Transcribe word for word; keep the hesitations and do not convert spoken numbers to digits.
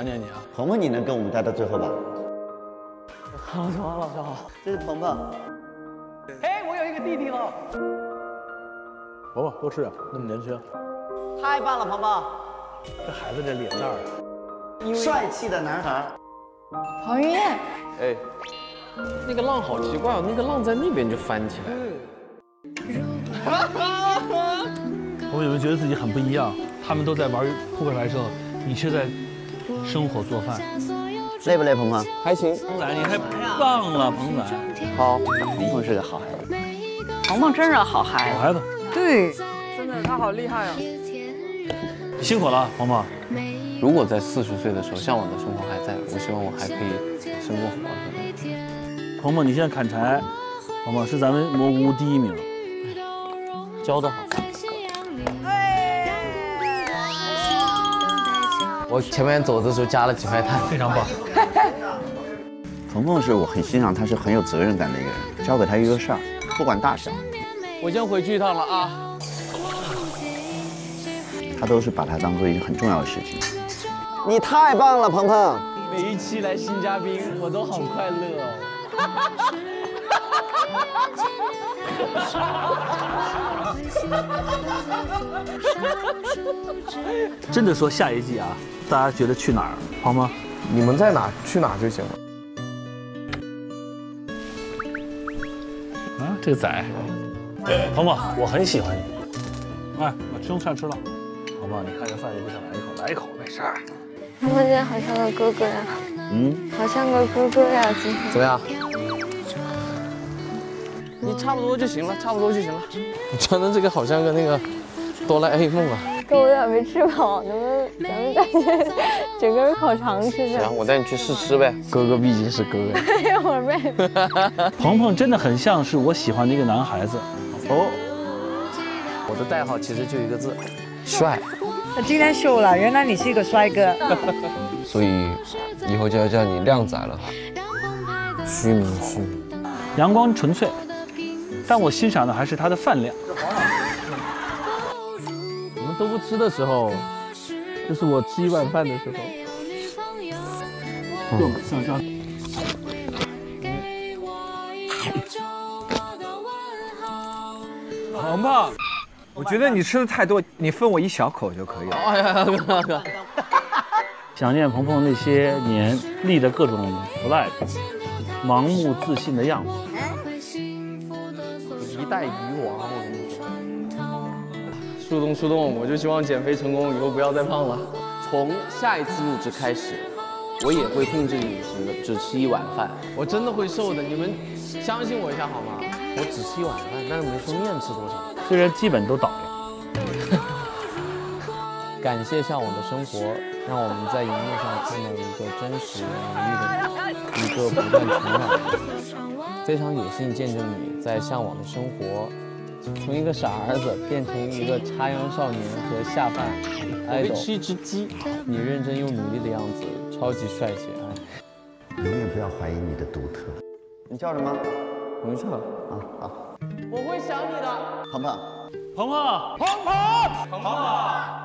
想念你啊。 鹏鹏，你能跟我们待到最后吧？ 老师好，老师好， 这是鹏鹏。 哎，我有一个弟弟了。 伯伯多吃点，那么年轻。 太棒了，鹏鹏。 这孩子这脸蛋儿， 帅气的男孩。 彭于晏， 哎，那个浪好奇怪哦，那个浪在那边就翻起来。 我们有没有觉得自己很不一样？他们都在玩扑克牌的时候，你却在生火做饭。 累不累，鹏鹏？ 还行。 鹏仔，你太棒了，鹏仔。 好， 鹏鹏是个好孩子。 鹏鹏真是好孩子。 好孩子， 对， 真的，他好厉害啊！ 你辛苦了，鹏鹏。 如果在四十岁的时候，向往的生活还在，我希望我还可以生过活。 鹏鹏，你现在砍柴，鹏鹏是咱们蘑菇屋第一名，教得好。 我前面走的时候加了几块碳， 非常棒。 鹏鹏是我很欣赏，他是很有责任感的一个人。交给他一个事儿，不管大小， 我先回去一趟了啊。 他都是把它当做一个很重要的事情。你太棒了，鹏鹏！ 每一期来新嘉宾，我都好快乐哦。真的说下一季啊，大家觉得去哪儿好吗？ 你们在哪去哪就行了。 啊，这个仔，鹏鹏，我很喜欢你。哎，我吃饭吃了。鹏鹏，你看这饭就不想来一口，来一口没事儿。 鹏鹏今天好像个哥哥呀， 嗯， 好像个哥哥呀，今天。 怎么样？你差不多就行了，差不多就行了。你穿的这个好像个那个哆啦 A 梦啊。 哥，我有点没吃饱，能不能咱们感觉整个人烤肠吃着？ 行，我带你去试吃呗。哥哥毕竟是哥哥。 一会儿呗。 鹏鹏真的很像是我喜欢的一个男孩子。 哦，我的代号其实就一个字，帅。 他今天秀了，原来你是一个帅哥。 所以以后就要叫你靓仔了。虚名虚名。 阳光纯粹，但我欣赏的还是他的饭量。 你们都不吃的时候，就是我吃一碗饭的时候。 嗯，像这样。 鹏鹏，我觉得你吃的太多，你分我一小口就可以了。 哎呀，哥哥。 想念鹏鹏那些年立的各种 flag， 盲目自信的样子。 一代鱼王，我跟你说。树洞树洞，我就希望减肥成功，以后不要再胖了。从下一次入职开始，我也会控制饮食的，只吃一碗饭。我真的会瘦的，你们相信我一下好吗？我只吃一碗饭，但是没说面吃多少。 虽然基本都倒了。 感谢向往的生活，让我们在荧幕上看到一个真实努力的你，一个不断成长的你。非常有幸见证你在向往的生活，从一个傻儿子变成一个插秧少年和下饭爱豆。吃一只鸡，你认真又努力的样子，超级帅气哎！ 永远不要怀疑你的独特。你叫什么？ 没错啊，好。 我会想你的， 鹏鹏。 鹏鹏，鹏鹏，鹏鹏。